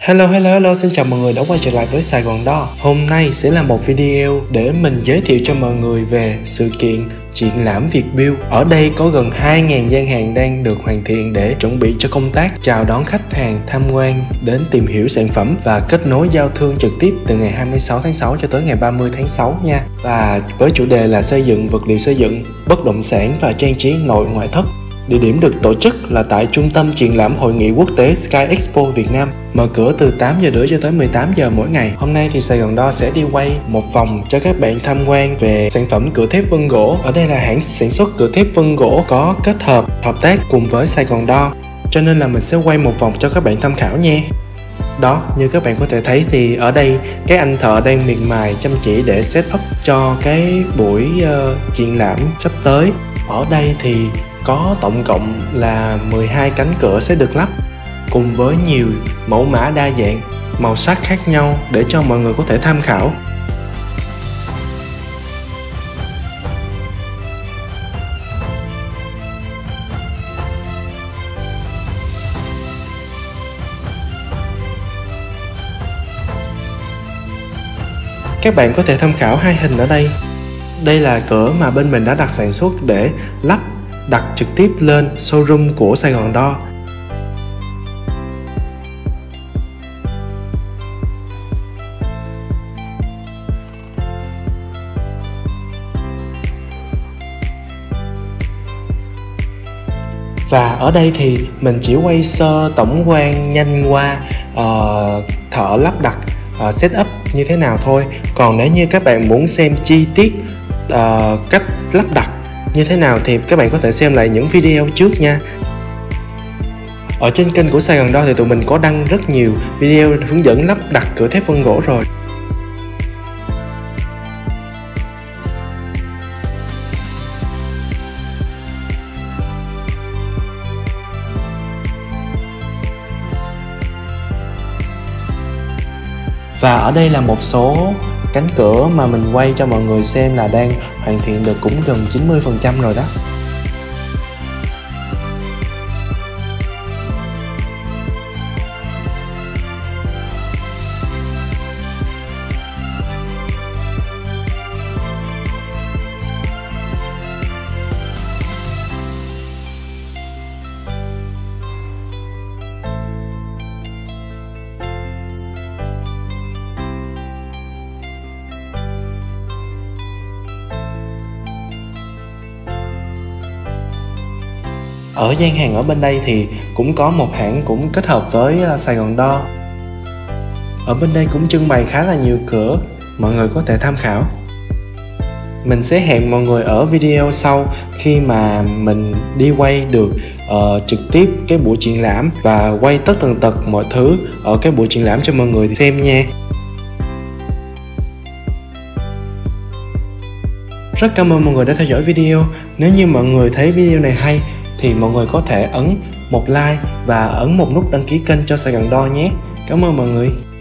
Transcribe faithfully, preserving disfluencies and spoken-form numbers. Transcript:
Hello hello hello, xin chào mọi người đã quay trở lại với Sài Gòn Đo. Hôm nay sẽ là một video để mình giới thiệu cho mọi người về sự kiện triển lãm Vietbuild. Ở đây có gần hai nghìn gian hàng đang được hoàn thiện để chuẩn bị cho công tác chào đón khách hàng tham quan đến tìm hiểu sản phẩm và kết nối giao thương trực tiếp từ ngày hai mươi sáu tháng sáu cho tới ngày ba mươi tháng sáu nha. Và với chủ đề là xây dựng, vật liệu xây dựng, bất động sản và trang trí nội ngoại thất. Địa điểm được tổ chức là tại Trung tâm Triển lãm Hội nghị Quốc tế Sky Expo Việt Nam, mở cửa từ tám giờ rưỡi cho tới mười tám giờ mỗi ngày. Hôm nay thì Sài Gòn Đo sẽ đi quay một vòng cho các bạn tham quan về sản phẩm cửa thép Vân Gỗ. Ở đây là hãng sản xuất cửa thép Vân Gỗ có kết hợp hợp tác cùng với Sài Gòn Đo, cho nên là mình sẽ quay một vòng cho các bạn tham khảo nha. Đó, như các bạn có thể thấy thì ở đây các anh thợ đang miệt mài chăm chỉ để set up cho cái buổi uh, triển lãm sắp tới. Ở đây thì có tổng cộng là mười hai cánh cửa sẽ được lắp cùng với nhiều mẫu mã đa dạng, màu sắc khác nhau để cho mọi người có thể tham khảo. Các bạn có thể tham khảo hai hình ở đây. Đây là cửa mà bên mình đã đặt sản xuất để lắp đặt trực tiếp lên showroom của Sài Gòn Đo. Và ở đây thì mình chỉ quay sơ tổng quan nhanh qua uh, thợ lắp đặt, uh, setup như thế nào thôi. Còn nếu như các bạn muốn xem chi tiết uh, cách lắp đặt như thế nào thì các bạn có thể xem lại những video trước nha. Ở trên kênh của Sài Gòn Đo thì tụi mình có đăng rất nhiều video hướng dẫn lắp đặt cửa thép Vân Gỗ rồi. Và ở đây là một số cánh cửa mà mình quay cho mọi người xem là đang hoàn thiện được cũng gần chín mươi phần trăm rồi đó. Ở gian hàng ở bên đây thì cũng có một hãng cũng kết hợp với Sài Gòn Đo. Ở bên đây cũng trưng bày khá là nhiều cửa, mọi người có thể tham khảo. Mình sẽ hẹn mọi người ở video sau khi mà mình đi quay được uh, trực tiếp cái buổi triển lãm và quay tất tần tật mọi thứ ở cái buổi triển lãm cho mọi người xem nha. Rất cảm ơn mọi người đã theo dõi video. Nếu như mọi người thấy video này hay thì mọi người có thể ấn một like và ấn một nút đăng ký kênh cho Sài Gòn Đo nhé. Cảm ơn mọi người.